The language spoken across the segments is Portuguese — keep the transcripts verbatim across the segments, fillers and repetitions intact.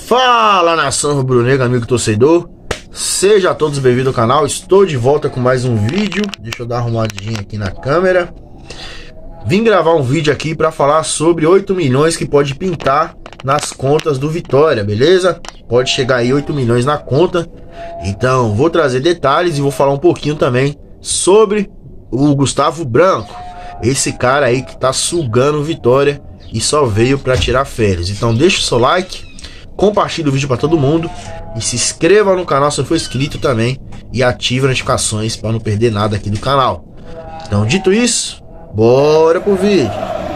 Fala, nação rubro-negra, amigo torcedor, seja todos bem-vindos ao canal. Estou de volta com mais um vídeo. Deixa eu dar uma arrumadinha aqui na câmera. Vim gravar um vídeo aqui para falar sobre oito milhões que pode pintar nas contas do Vitória, beleza? Pode chegar aí oito milhões na conta. Então vou trazer detalhes e vou falar um pouquinho também sobre o Gustavo Branco, esse cara aí que tá sugando o Vitória e só veio para tirar férias. Então deixa o seu like, compartilhe o vídeo para todo mundo e se inscreva no canal se não for inscrito também e ative as notificações para não perder nada aqui do canal. Então, dito isso, bora pro vídeo.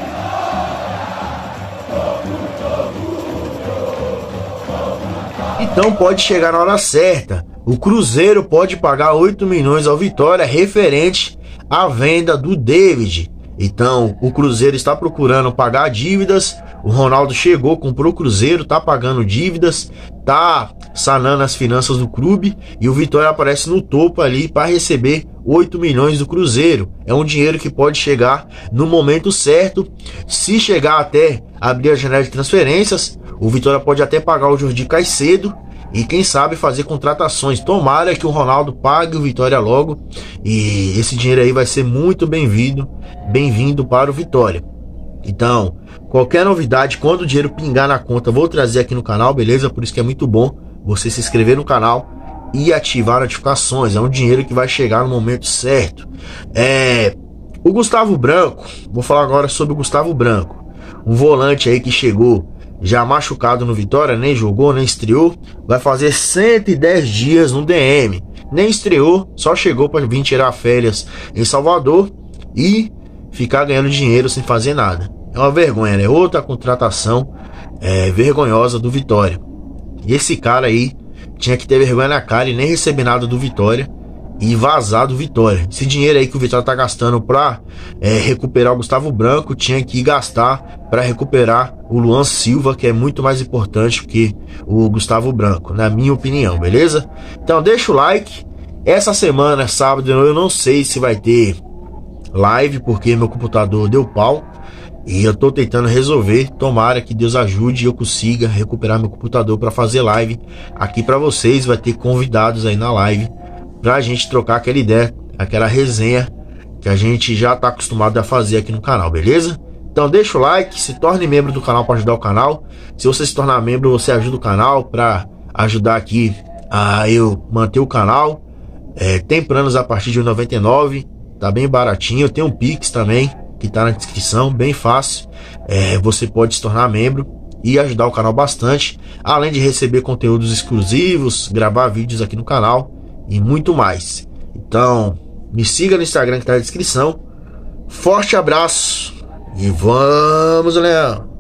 Então pode chegar na hora certa. O Cruzeiro pode pagar oito milhões ao Vitória referente à venda do David. Então o Cruzeiro está procurando pagar dívidas. O Ronaldo chegou, comprou o Cruzeiro, tá pagando dívidas, tá sanando as finanças do clube e o Vitória aparece no topo ali para receber oito milhões do Cruzeiro. É um dinheiro que pode chegar no momento certo. Se chegar até abrir a janela de transferências, o Vitória pode até pagar o Jordi Caicedo e quem sabe fazer contratações. Tomara que o Ronaldo pague o Vitória logo e esse dinheiro aí vai ser muito bem-vindo, bem-vindo para o Vitória. Então, qualquer novidade, quando o dinheiro pingar na conta, vou trazer aqui no canal, beleza? Por isso que é muito bom você se inscrever no canal e ativar notificações. É um dinheiro que vai chegar no momento certo. É, o Gustavo Branco, vou falar agora sobre o Gustavo Branco, um volante aí que chegou já machucado no Vitória, nem jogou, nem estreou, vai fazer cento e dez dias no D M, nem estreou, só chegou para vir tirar férias em Salvador e ficar ganhando dinheiro sem fazer nada. É uma vergonha, né? Outra contratação é, vergonhosa do Vitória. E esse cara aí tinha que ter vergonha na cara e nem receber nada do Vitória e vazar do Vitória. Esse dinheiro aí que o Vitória tá gastando pra é, recuperar o Gustavo Branco, tinha que gastar para recuperar o Luan Silva, que é muito mais importante que o Gustavo Branco, na minha opinião, beleza? Então deixa o like. Essa semana, sábado, eu não sei se vai ter live, porque meu computador deu pau e eu tô tentando resolver. Tomara que Deus ajude e eu consiga recuperar meu computador para fazer live aqui para vocês. Vai ter convidados aí na live pra gente trocar aquela ideia, aquela resenha que a gente já tá acostumado a fazer aqui no canal, beleza? Então deixa o like, se torne membro do canal para ajudar o canal. Se você se tornar membro, você ajuda o canal para ajudar aqui a eu manter o canal. É, tem planos a partir de noventa e nove reais. Tá bem baratinho, tem um Pix também que tá na descrição, bem fácil. É, você pode se tornar membro e ajudar o canal bastante, além de receber conteúdos exclusivos, gravar vídeos aqui no canal e muito mais. Então me siga no Instagram que tá na descrição. Forte abraço e vamos, Leão!